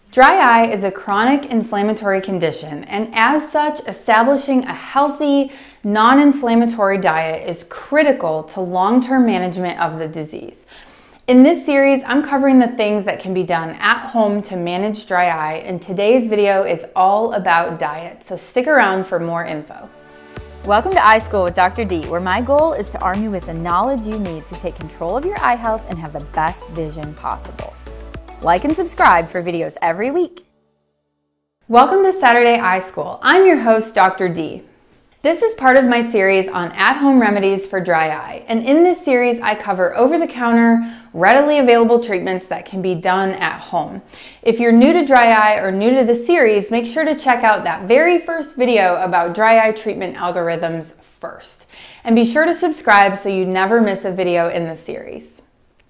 Dry eye is a chronic inflammatory condition, and as such, establishing a healthy, non-inflammatory diet is critical to long-term management of the disease. In this series, I'm covering the things that can be done at home to manage dry eye, and today's video is all about diet, so stick around for more info. Welcome to Eye School with Dr. D, where my goal is to arm you with the knowledge you need to take control of your eye health and have the best vision possible. Like and subscribe for videos every week. Welcome to Saturday Eye School. I'm your host, Dr. D. This is part of my series on at-home remedies for dry eye. And in this series, I cover over-the-counter, readily available treatments that can be done at home. If you're new to dry eye or new to the series, make sure to check out that very first video about dry eye treatment algorithms first. And be sure to subscribe so you never miss a video in the series.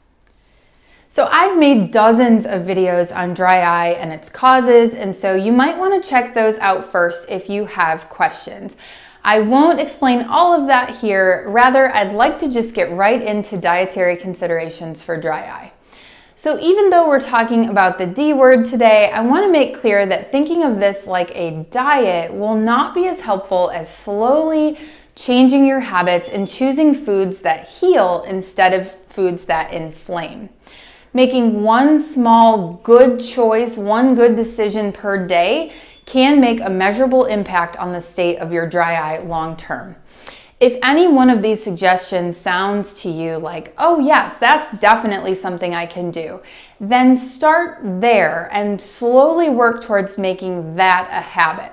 So I've made dozens of videos on dry eye and its causes, and so you might want to check those out first if you have questions. I won't explain all of that here. Rather, I'd like to just get right into dietary considerations for dry eye. So even though we're talking about the D word today, I want to make clear that thinking of this like a diet will not be as helpful as slowly changing your habits and choosing foods that heal instead of foods that inflame. Making one small good choice, one good decision per day can make a measurable impact on the state of your dry eye long term. If any one of these suggestions sounds to you like, oh yes, that's definitely something I can do, then start there and slowly work towards making that a habit.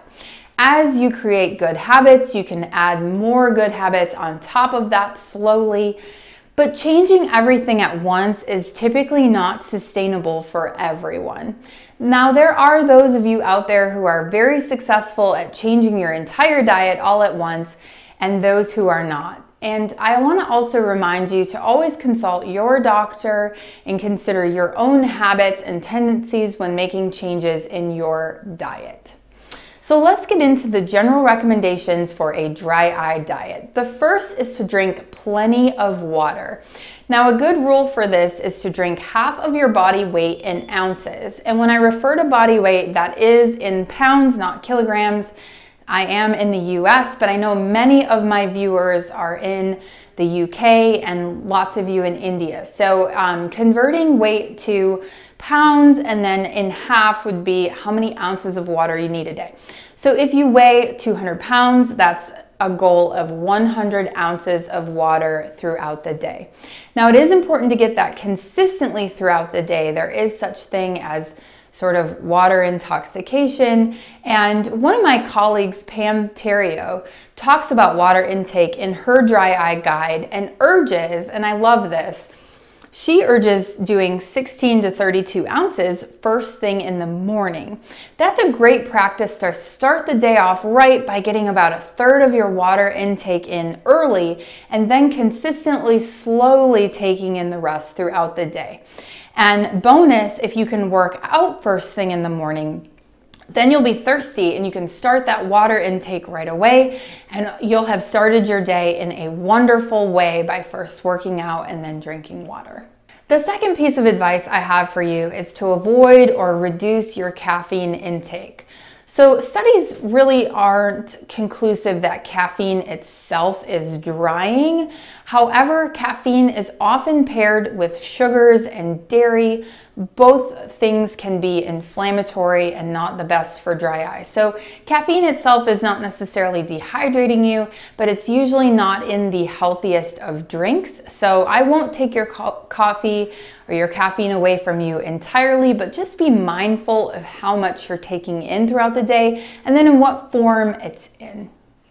As you create good habits, you can add more good habits on top of that slowly. But changing everything at once is typically not sustainable for everyone. Now, there are those of you out there who are very successful at changing your entire diet all at once, and those who are not. And I want to also remind you to always consult your doctor and consider your own habits and tendencies when making changes in your diet. So let's get into the general recommendations for a dry eye diet. The first is to drink plenty of water. Now, a good rule for this is to drink half of your body weight in ounces. And when I refer to body weight, that is in pounds, not kilograms. I am in the US, but I know many of my viewers are in the UK and lots of you in India. So converting weight to pounds and then in half would be how many ounces of water you need a day. So if you weigh 200 pounds, that's a goal of 100 ounces of water throughout the day. Now, it is important to get that consistently throughout the day. There is such thing as sort of water intoxication. And one of my colleagues, Pam Terrio, talks about water intake in her dry eye guide and urges, and I love this, she urges doing 16 to 32 ounces first thing in the morning. That's a great practice to start the day off right by getting about a third of your water intake in early and then consistently, slowly taking in the rest throughout the day. And bonus, if you can work out first thing in the morning, then you'll be thirsty and you can start that water intake right away, and you'll have started your day in a wonderful way by first working out and then drinking water. The second piece of advice I have for you is to avoid or reduce your caffeine intake. So studies really aren't conclusive that caffeine itself is drying. However, caffeine is often paired with sugars and dairy. Both things can be inflammatory and not the best for dry eye. So caffeine itself is not necessarily dehydrating you, but it's usually not in the healthiest of drinks. So I won't take your coffee or your caffeine away from you entirely, but just be mindful of how much you're taking in throughout the day and then in what form it's in.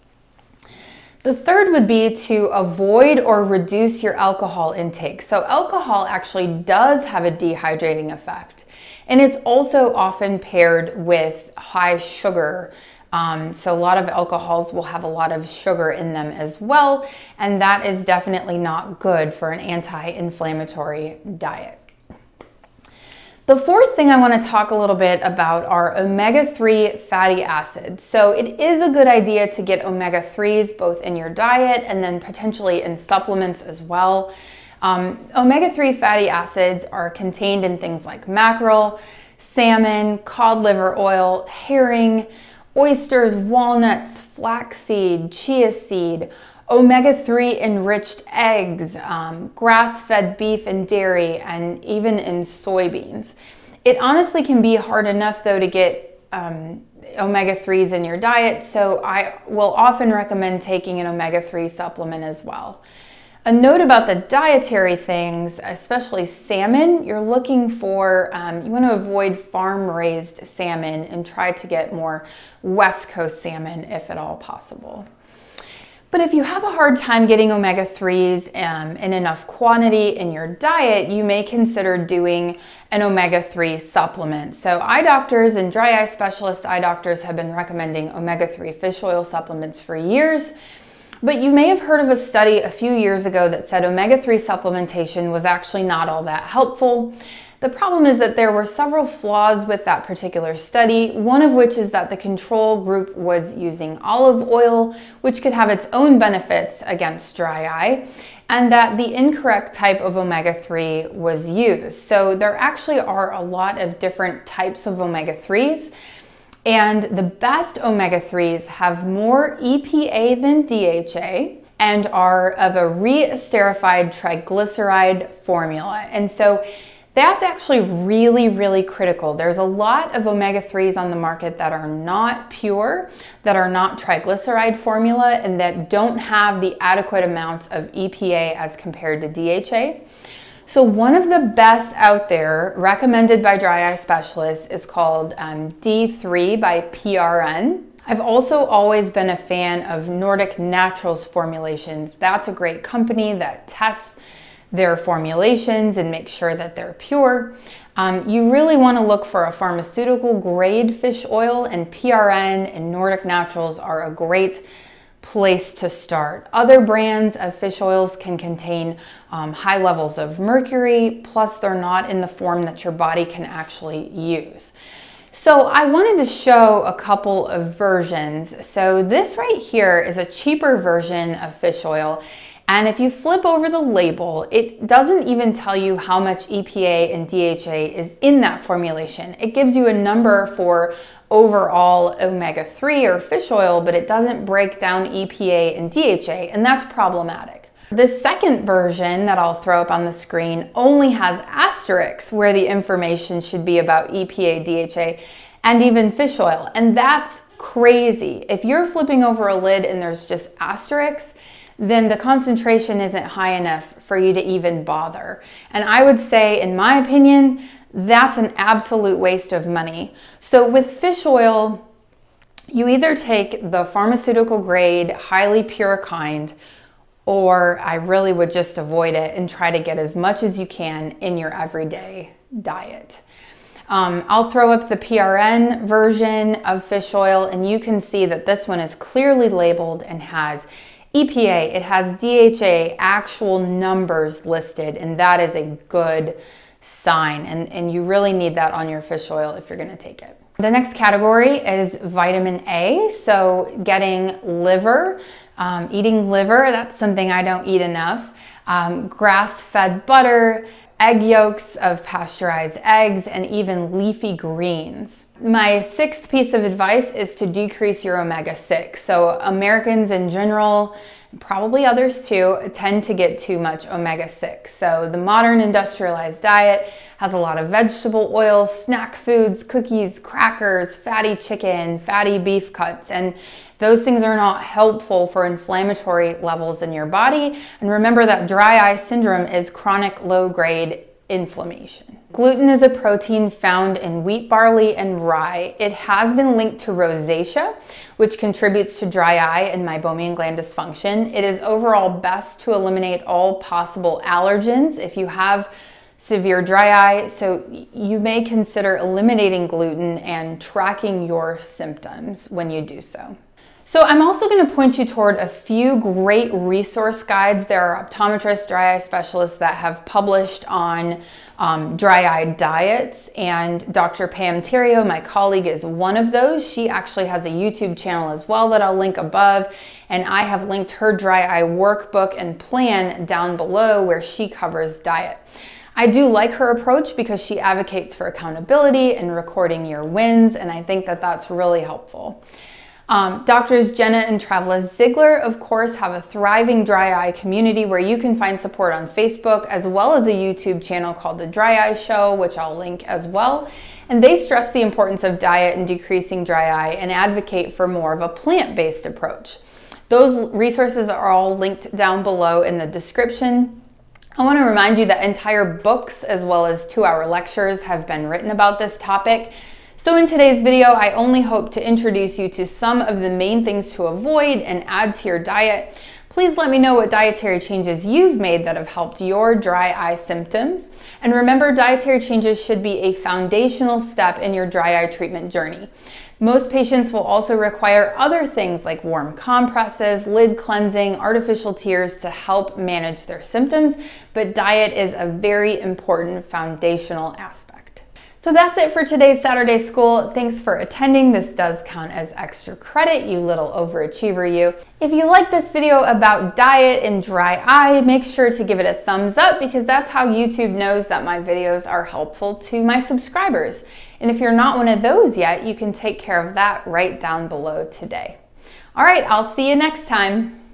The third would be to avoid or reduce your alcohol intake. So alcohol actually does have a dehydrating effect, and it's also often paired with high sugar. So a lot of alcohols will have a lot of sugar in them as well, and that is definitely not good for an anti-inflammatory diet. The fourth thing I want to talk a little bit about are omega-3 fatty acids. So it is a good idea to get omega-3s both in your diet and then potentially in supplements as well. Omega-3 fatty acids are contained in things like mackerel, salmon, cod liver oil, herring, oysters, walnuts, flaxseed, chia seed, omega-3 enriched eggs, grass-fed beef and dairy, and even in soybeans. It honestly can be hard enough though to get omega-3s in your diet, so I will often recommend taking an omega-3 supplement as well. A note about the dietary things, especially salmon, you're looking for, you want to avoid farm-raised salmon and try to get more West Coast salmon if at all possible. But if you have a hard time getting omega-3s in enough quantity in your diet, you may consider doing an omega-3 supplement. So eye doctors and dry eye specialist eye doctors have been recommending omega-3 fish oil supplements for years. But you may have heard of a study a few years ago that said omega-3 supplementation was actually not all that helpful. The problem is that there were several flaws with that particular study, one of which is that the control group was using olive oil, which could have its own benefits against dry eye, and that the incorrect type of omega-3 was used. So there actually are a lot of different types of omega-3s. And the best omega-3s have more EPA than DHA and are of a re-esterified triglyceride formula. And so that's actually really, really critical. There's a lot of omega-3s on the market that are not pure, that are not triglyceride formula, and that don't have the adequate amounts of EPA as compared to DHA. So one of the best out there, recommended by dry eye specialists, is called D3 by PRN. I've also always been a fan of Nordic Naturals formulations. That's a great company that tests their formulations and makes sure that they're pure. You really want to look for a pharmaceutical grade fish oil, and PRN and Nordic Naturals are a great place to start. Other brands of fish oils can contain high levels of mercury, plus they're not in the form that your body can actually use. So I wanted to show a couple of versions. So this right here is a cheaper version of fish oil. And if you flip over the label, it doesn't even tell you how much EPA and DHA is in that formulation. It gives you a number for overall omega-3 or fish oil, but it doesn't break down EPA and DHA, and that's problematic. The second version that I'll throw up on the screen only has asterisks where the information should be about EPA, DHA, and even fish oil, and that's crazy. If you're flipping over a lid and there's just asterisks, then the concentration isn't high enough for you to even bother. And I would say, in my opinion, that's an absolute waste of money. So with fish oil, you either take the pharmaceutical grade, highly pure kind, or I really would just avoid it and try to get as much as you can in your everyday diet. I'll throw up the PRN version of fish oil, and you can see that this one is clearly labeled and has EPA, it has DHA, actual numbers listed, and that is a good sign, and you really need that on your fish oil if you're going to take it. The next category is vitamin A, so getting liver, eating liver, that's something I don't eat enough, grass-fed butter, egg yolks of pasteurized eggs, and even leafy greens. My sixth piece of advice is to decrease your omega-6. So Americans in general, probably others too, tend to get too much omega-6. So the modern industrialized diet has a lot of vegetable oils, snack foods, cookies, crackers, fatty chicken, fatty beef cuts, and those things are not helpful for inflammatory levels in your body. And remember that dry eye syndrome is chronic low-grade inflammation. Gluten is a protein found in wheat, barley, and rye. It has been linked to rosacea, which contributes to dry eye and Meibomian Gland Dysfunction. It is overall best to eliminate all possible allergens if you have severe dry eye, so you may consider eliminating gluten and tracking your symptoms when you do so. So I'm also going to point you toward a few great resource guides. There are optometrists, dry eye specialists that have published on dry eye diets, and Dr. Pam Terrio, my colleague, is one of those. She actually has a YouTube channel as well that I'll link above, and I have linked her dry eye workbook and plan down below where she covers diet. I do like her approach because she advocates for accountability and recording your wins, and I think that that's really helpful. Doctors Jenna and Travis Ziegler, of course, have a thriving dry eye community where you can find support on Facebook, as well as a YouTube channel called The Dry Eye Show, which I'll link as well. And they stress the importance of diet and decreasing dry eye and advocate for more of a plant-based approach. Those resources are all linked down below in the description. I want to remind you that entire books as well as 2-hour lectures have been written about this topic. So in today's video, I only hope to introduce you to some of the main things to avoid and add to your diet. Please let me know what dietary changes you've made that have helped your dry eye symptoms. And remember, dietary changes should be a foundational step in your dry eye treatment journey. Most patients will also require other things like warm compresses, lid cleansing, artificial tears to help manage their symptoms, but diet is a very important foundational aspect. So that's it for today's Saturday School. Thanks for attending. This does count as extra credit, you little overachiever you. If you like this video about diet and dry eye, make sure to give it a thumbs up because that's how YouTube knows that my videos are helpful to my subscribers. And if you're not one of those yet, you can take care of that right down below today. All right, I'll see you next time.